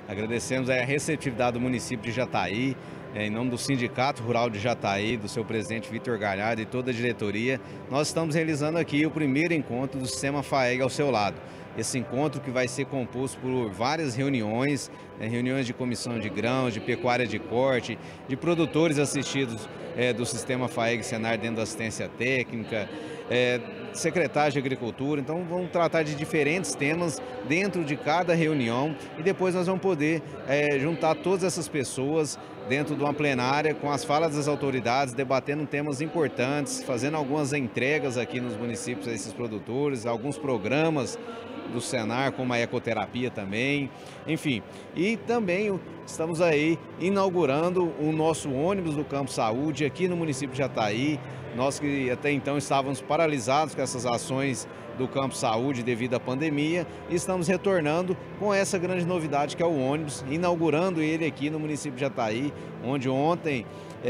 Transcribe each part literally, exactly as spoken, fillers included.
Agradecemos a receptividade do município de Jataí, é, em nome do Sindicato Rural de Jataí, do seu presidente Vitor Galhardo e toda a diretoria. Nós estamos realizando aqui o primeiro encontro do Sistema FAEG ao seu lado. Esse encontro que vai ser composto por várias reuniões, né, reuniões de comissão de grãos, de pecuária de corte, de produtores assistidos é, do Sistema FAEG Senar dentro da assistência técnica, é, secretário de Agricultura. Então vamos tratar de diferentes temas dentro de cada reunião e depois nós vamos poder é, juntar todas essas pessoas dentro de uma plenária com as falas das autoridades, debatendo temas importantes, fazendo algumas entregas aqui nos municípios a esses produtores, alguns programas do Senar, como a ecoterapia também, enfim. E também estamos aí inaugurando o nosso ônibus do Campo Saúde aqui no município de Jataí. Nós que até então estávamos paralisados com essas ações do Campo Saúde devido à pandemia, e estamos retornando com essa grande novidade que é o ônibus, inaugurando ele aqui no município de Jataí, onde ontem,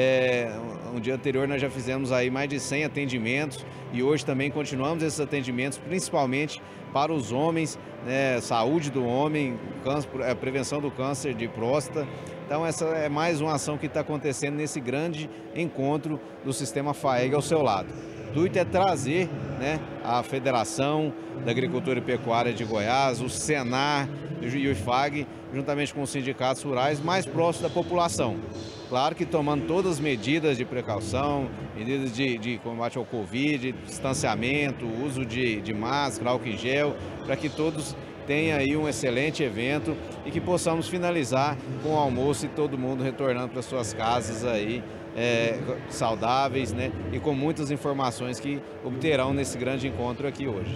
é, um dia anterior, nós já fizemos aí mais de cem atendimentos e hoje também continuamos esses atendimentos, principalmente para os homens, né, saúde do homem, câncer, a prevenção do câncer de próstata. Então essa é mais uma ação que está acontecendo nesse grande encontro do Sistema FAEG ao seu lado. O intuito é trazer, né, a Federação da Agricultura e Pecuária de Goiás, o Senar e o IFAG, juntamente com os sindicatos rurais, mais próximos da população. Claro que tomando todas as medidas de precaução, medidas de, de combate ao Covid, distanciamento, uso de, de máscara, álcool em gel, para que todos tenham aí um excelente evento e que possamos finalizar com o almoço e todo mundo retornando para suas casas aí, é, saudáveis, né, e com muitas informações que obterão nesse grande encontro aqui hoje.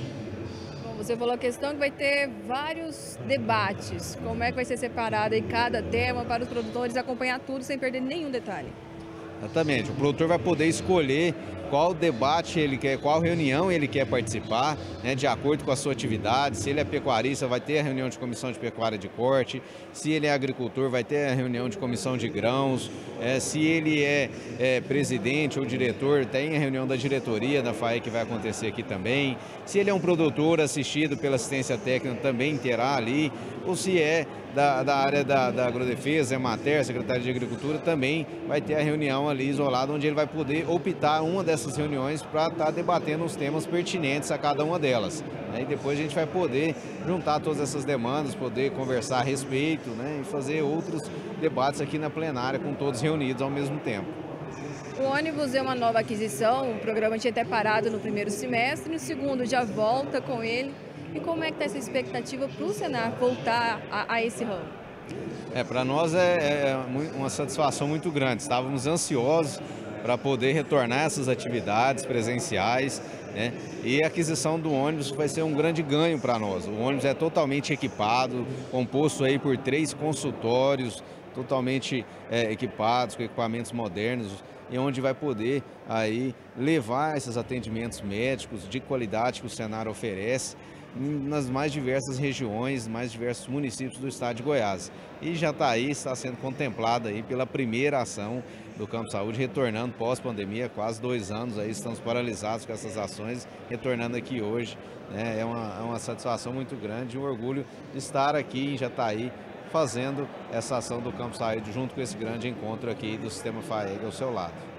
Você falou a questão que vai ter vários debates. Como é que vai ser separado em cada tema para os produtores acompanhar tudo sem perder nenhum detalhe? Exatamente. O produtor vai poder escolher qual debate ele quer, qual reunião ele quer participar, né, de acordo com a sua atividade. Se ele é pecuarista, vai ter a reunião de comissão de pecuária de corte. Se ele é agricultor, vai ter a reunião de comissão de grãos. É, se ele é, é presidente ou diretor, tem a reunião da diretoria da FAEG que vai acontecer aqui também. Se ele é um produtor assistido pela assistência técnica, também terá ali. Ou se é da, da área da, da agrodefesa, Emater, secretário de Agricultura, também vai ter a reunião ali isolada, onde ele vai poder optar uma dessas reuniões para estar debatendo os temas pertinentes a cada uma delas. E depois a gente vai poder juntar todas essas demandas, poder conversar a respeito, né, e fazer outros debates aqui na plenária com todos reunidos ao mesmo tempo. O ônibus é uma nova aquisição, o programa tinha até parado no primeiro semestre, no segundo já volta com ele. E como é que está essa expectativa para o Senar voltar a, a esse ramo? É, para nós é, é uma satisfação muito grande. Estávamos ansiosos para poder retornar essas atividades presenciais, né? E a aquisição do ônibus vai ser um grande ganho para nós. O ônibus é totalmente equipado, composto aí por três consultórios totalmente é, equipados, com equipamentos modernos, e onde vai poder aí levar esses atendimentos médicos de qualidade que o Senar oferece nas mais diversas regiões, mais diversos municípios do estado de Goiás. E Jataí está sendo contemplada aí pela primeira ação do Campo Saúde, retornando pós-pandemia, quase dois anos aí, estamos paralisados com essas ações, retornando aqui hoje, né? É uma, é uma satisfação muito grande, um orgulho de estar aqui em Jataí, fazendo essa ação do Campo Saúde junto com esse grande encontro aqui do Sistema FAEG ao seu lado.